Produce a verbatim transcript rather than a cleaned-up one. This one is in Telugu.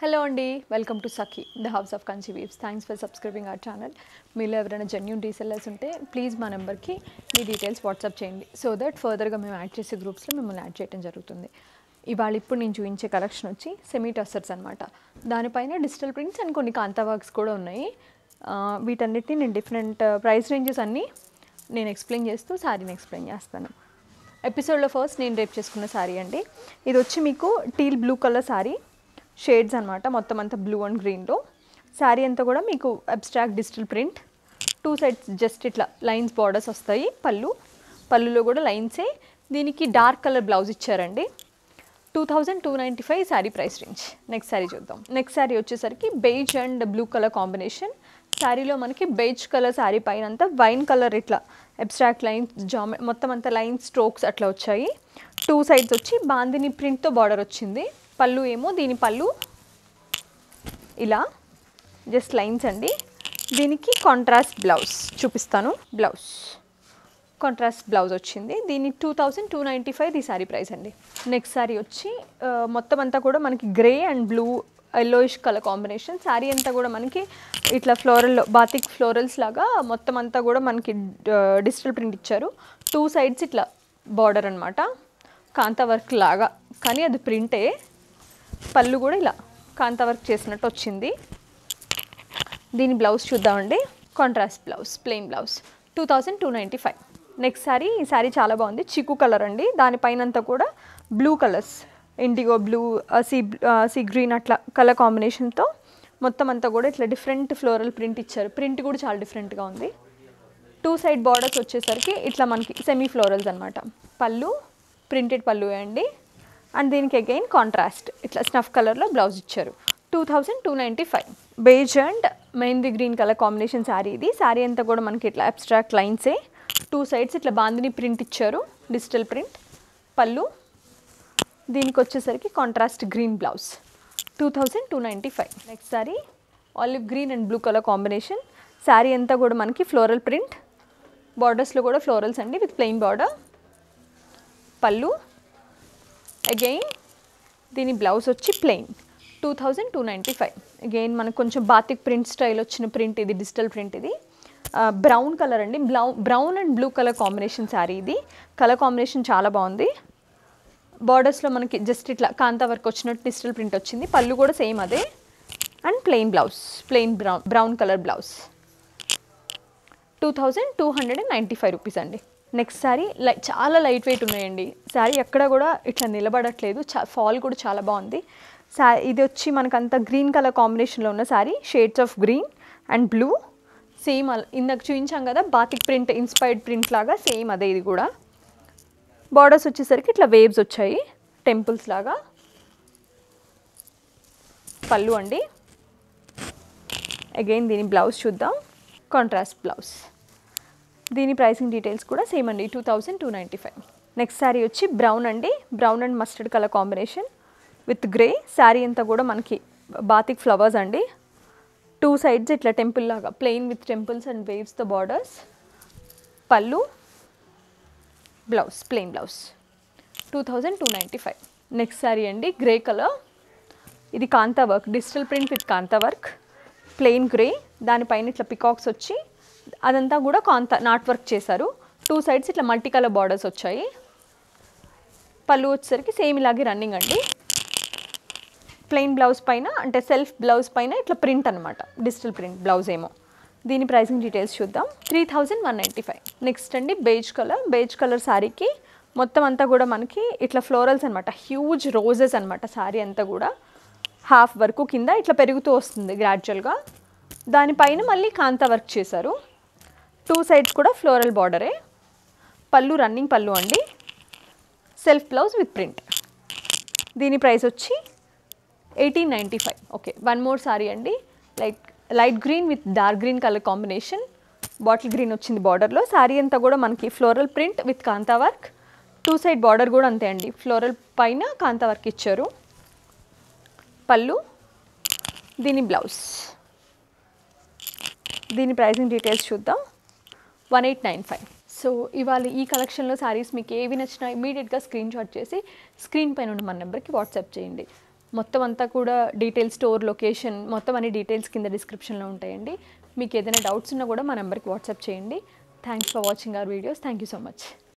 హలో అండి, welcome to Sakhi the house of Kanchi weaves. Thanks for subscribing our channel. మీలో ఎవరైనా జెన్యూన్ రీసెల్లర్స్ ఉంటే ప్లీజ్ మా నెంబర్కి మీ డీటెయిల్స్ వాట్సాప్ చేయండి, సో దట్ ఫర్దర్గా మేము యాడ్ చేసే గ్రూప్స్లో మిమ్మల్ని యాడ్ చేయడం జరుగుతుంది. ఇవాళ ఇప్పుడు నేను చూపించే కలెక్షన్ వచ్చి సెమీ టస్సర్స్ అనమాట. దానిపైన డిజిటల్ ప్రింట్స్ అండ్ కొన్ని కాంతా వర్క్స్ కూడా ఉన్నాయి. వీటన్నిటిని నేను డిఫరెంట్ ప్రైస్ రేంజెస్ అన్నీ నేను ఎక్స్ప్లెయిన్ చేస్తూ శారీని ఎక్స్ప్లెయిన్ చేస్తాను. ఎపిసోడ్లో ఫస్ట్ నేను రేపు చేసుకున్న శారీ అండి. ఇది వచ్చి మీకు teal blue colour sari shades అనమాట. మొత్తం అంతా బ్లూ అండ్ గ్రీన్లో శారీ అంతా కూడా మీకు abstract digital print. Two sides just ఇట్లా లైన్స్ బార్డర్స్ వస్తాయి. పళ్ళు పళ్ళులో కూడా లైన్సే. దీనికి డార్క్ కలర్ బ్లౌజ్ ఇచ్చారండి. Two thousand two ninety five sari price range. Next sari చూద్దాం. నెక్స్ట్ శారీ వచ్చేసరికి beige and blue colour combination. శారీలో మనకి బేజ్ కలర్ శారీ పైన అంతా వైన్ కలర్ ఇట్లా అబ్స్ట్రాక్ట్ లైన్స్ జామె మొత్తం అంతా లైన్ స్ట్రోక్స్ అట్లా వచ్చాయి. టూ సైడ్స్ వచ్చి బాందిని ప్రింట్తో బార్డర్ వచ్చింది. పళ్ళు ఏమో దీని పళ్ళు ఇలా జస్ట్ లైన్స్ అండి. దీనికి కాంట్రాస్ట్ బ్లౌజ్ చూపిస్తాను. బ్లౌజ్ కాంట్రాస్ట్ బ్లౌజ్ వచ్చింది. దీని two thousand two ninety five ఈ శారీ ప్రైస్ అండి. నెక్స్ట్ శారీ వచ్చి మొత్తం అంతా కూడా మనకి grey and blue yellowish colour combination. Sari అంతా కూడా మనకి ఇట్లా ఫ్లోరల్ బాతిక్ ఫ్లోరల్స్ లాగా మొత్తం అంతా కూడా మనకి డిజిటల్ ప్రింట్ ఇచ్చారు. టూ సైడ్స్ ఇట్లా బార్డర్ అనమాట, కాంతా వర్క్ లాగా, కానీ అది ప్రింటే. పళ్ళు కూడా ఇలా కాంతా వర్క్ చేసినట్టు వచ్చింది. దీని బ్లౌజ్ చూద్దామండి. Contrast blouse, plain blouse. Two thousand two ninety five. Next sari, ఈ శారీ చాలా బాగుంది. చిక్కు కలర్ అండి. దానిపైన అంతా కూడా blue colours, indigo blue, sea sea green అట్లా కలర్ కాంబినేషన్తో మొత్తం అంతా కూడా ఇట్లా డిఫరెంట్ ఫ్లోరల్ ప్రింట్ ఇచ్చారు. ప్రింట్ కూడా చాలా డిఫరెంట్గా ఉంది. టూ సైడ్ బార్డర్స్ వచ్చేసరికి ఇట్లా మనకి సెమీ ఫ్లోరల్స్ అనమాట. పళ్ళు ప్రింటెడ్ పళ్ళు అండి. అండ్ దీనికి అగైన్ కాంట్రాస్ట్ ఇట్లా స్నఫ్ కలర్లో బ్లౌజ్ ఇచ్చారు. Two thousand two ninety five. Beige and mehndi green colour combination sari ఇది. శారీ అంతా కూడా మనకి ఇట్లా అబ్స్ట్రాక్ట్ లైన్సే. టూ సైడ్స్ ఇట్లా బాందిని ప్రింట్ ఇచ్చారు, డిజిటల్ ప్రింట్. పళ్ళు దీనికి వచ్చేసరికి contrast green blouse. Two thousand two ninety five. Next sari olive green and blue colour combination. Sari అంతా కూడా మనకి ఫ్లోరల్ ప్రింట్. బార్డర్స్లో కూడా ఫ్లోరల్స్ అండి విత్ ప్లెయిన్ బార్డర్. పళ్ళు అగైన్ దీని బ్లౌజ్ వచ్చి plain. Two thousand two ninety five. Again మనకు కొంచెం బాతిక్ ప్రింట్ స్టైల్ వచ్చిన ప్రింట్ ఇది, డిజిటల్ ప్రింట్ ఇది. బ్రౌన్ కలర్ అండి. బ్లౌ brown and blue colour combination sari ఇది. కలర్ కాంబినేషన్ చాలా బాగుంది. బార్డర్స్లో మనకి జస్ట్ ఇట్లా కాంతా వర్క్ వచ్చినట్టు డిజిటల్ ప్రింట్ వచ్చింది. పళ్ళు కూడా సేమ్ అదే. And plain blouse, plain brown brown colour blouse. Two thousand two hundred and ninety five rupees అండి. నెక్స్ట్ శారీ లై చాలా లైట్ వెయిట్ ఉన్నాయండి. శారీ ఎక్కడ కూడా ఇట్లా నిలబడట్లేదు. చా ఫాల్ కూడా చాలా బాగుంది. శా ఇది వచ్చి మనకంతా గ్రీన్ కలర్ కాంబినేషన్లో ఉన్న శారీ. Shades of green and blue. Same ఇందాక చూపించాం కదా బాతిక్ ప్రింట్ ఇన్స్పైర్డ్ ప్రింట్ లాగా, సేమ్ అదే ఇది కూడా. బార్డర్స్ వచ్చేసరికి ఇట్లా వేవ్స్ వచ్చాయి, టెంపుల్స్ లాగా. పళ్ళు అండి. అగైన్ దీని బ్లౌజ్ చూద్దాం. Contrast blouse. దీని ప్రైసింగ్ డీటెయిల్స్ కూడా సేమ్ అండి. Two thousand two ninety five. Next sari వచ్చి బ్రౌన్ అండి. Brown and mustard colour combination with grey. Sari అంతా కూడా మనకి బాతిక్ ఫ్లవర్స్ అండి. టూ సైడ్స్ ఇట్లా టెంపుల్ లాగా ప్లెయిన్ విత్ టెంపుల్స్ అండ్ వేవ్స్తో బార్డర్స్. పళ్ళు blouse, plain blouse. Two thousand two ninety five. Next sari అండి గ్రే కలర్. ఇది kantha work, digital print with kantha work. Plain grey. దానిపైన ఇట్లా పికాక్స్ వచ్చి అదంతా కూడా కాంతా నాట్ వర్క్ చేశారు. టూ సైడ్స్ ఇట్లా మల్టీ కలర్ బార్డర్స్ వచ్చాయి. పళ్ళు వచ్చేసరికి సేమ్ ఇలాగే రన్నింగ్ అండి. ప్లెయిన్ బ్లౌజ్ పైన అంటే సెల్ఫ్ బ్లౌజ్ పైన ఇట్లా ప్రింట్ అనమాట, డిజిటల్ ప్రింట్ బ్లౌజ్ ఏమో. దీని ప్రైసింగ్ డీటెయిల్స్ చూద్దాం. Three thousand one ninety five. Next అండి బేజ్ కలర్. బేజ్ కలర్ శారీకి మొత్తం అంతా కూడా మనకి ఇట్లా ఫ్లోరల్స్ అనమాట, హ్యూజ్ రోజెస్ అనమాట. శారీ అంతా కూడా హాఫ్ వరకు కింద ఇట్లా పెరుగుతూ వస్తుంది గ్రాడ్యువల్గా. దానిపైన మళ్ళీ కాంతా వర్క్ చేశారు. టూ సైడ్స్ కూడా ఫ్లోరల్ బార్డరే. పళ్ళు రన్నింగ్ పళ్ళు అండి. Self blouse with print. దీని ప్రైస్ వచ్చి eighteen ninety five. Okay, one more sari అండి. Like light green with dark green colour combination. Bottle green వచ్చింది బార్డర్లో. శారీ అంతా కూడా మనకి floral print with kantha work. Two side border కూడా అంతే అండి, ఫ్లోరల్ పైన కాంతా వర్క్ ఇచ్చారు. పళ్ళు దీని బ్లౌజ్. దీని ప్రైసింగ్ డీటెయిల్స్ చూద్దాం. One eight nine five. So ఇవాళ ఈ కలెక్షన్లో శారీస్ మీకు ఏవి నచ్చినా ఇమీడియట్గా స్క్రీన్ షాట్ చేసి స్క్రీన్ పైన ఉన్న మన నెంబర్కి వాట్సాప్ చేయండి. మొత్తం అంతా కూడా డీటెయిల్స్, స్టోర్ లొకేషన్ మొత్తం అన్ని డీటెయిల్స్ కింద డిస్క్రిప్షన్లో ఉంటాయండి. మీకు ఏదైనా డౌట్స్ ఉన్నా కూడా మా నెంబర్కి వాట్సాప్ చేయండి. Thanks for watching our videos. Thank you so much.